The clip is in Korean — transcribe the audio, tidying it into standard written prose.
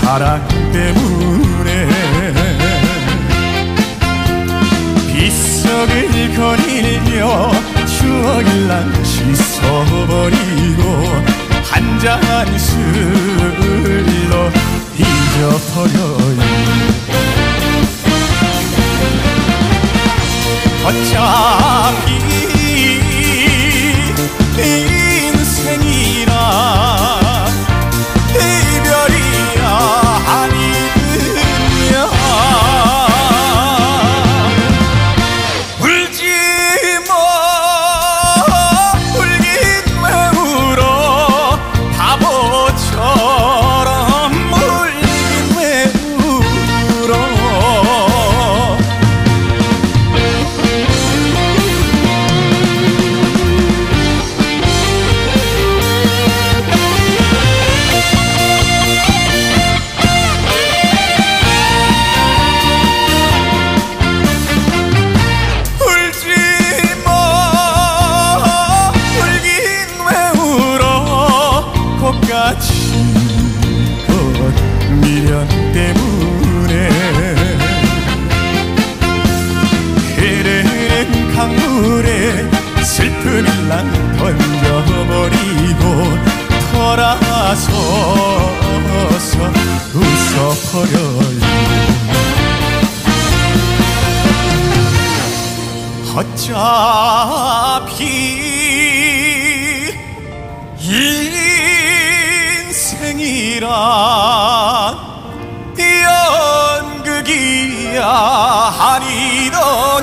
사랑 때문에 빗속을 거닐며 추억을 난 씻어버리고 한 잔 술로 잊어버려요. 어차피 인생이라 이별이야 아니면 울지마 울긴 왜 울어 바보처럼 울긴 왜 울어 지껏 미련 때문에 흐르는 강물에 슬픈 일랑 던져버리고 돌아서서 웃어버려요. 어차피 인생이란 연극이야 아니더냐.